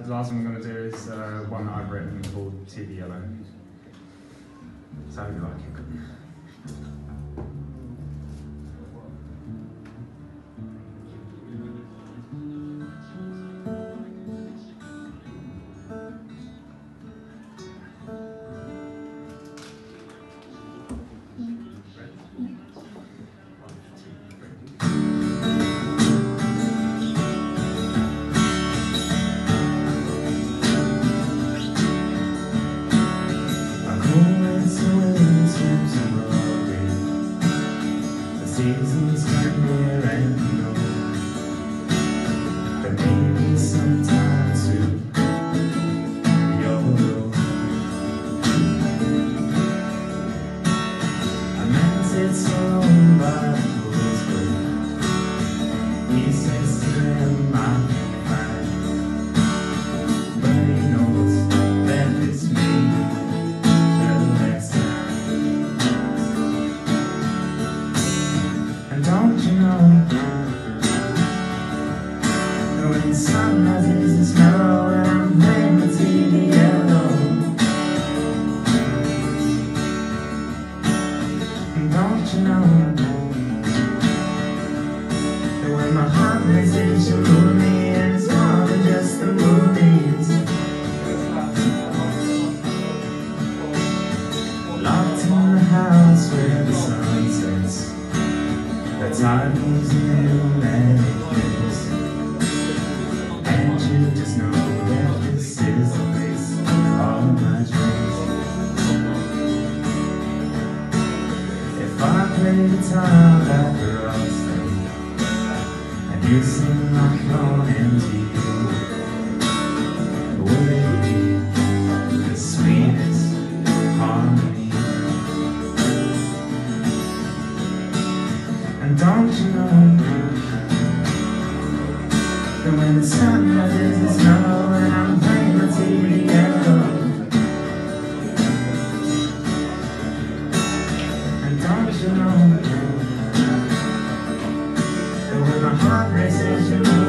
the last one I'm going to do is one that I've written called TV Yellow. So I hope you like it. Seasons come near and go, but maybe sometimes too YOLO. A man sits alone by the pool's foot. He says to them, I'm fine, but he knows that it's me the last time. Don't you know that when the sun rises it's mellow and I'm playing the TV yellow? Don't you know that when my heart races you move me and it's more than just the movies? Locked in the house where the sun sets, the time moves in and it feels, and you just know that this is the place of all my dreams. If I play guitar like a rock star and you sing like on MTV, would it be the sweetest harmony? And don't you know that when the sun rises it's mellow and I'm playing the TV yellow? And don't you know that when my heart races you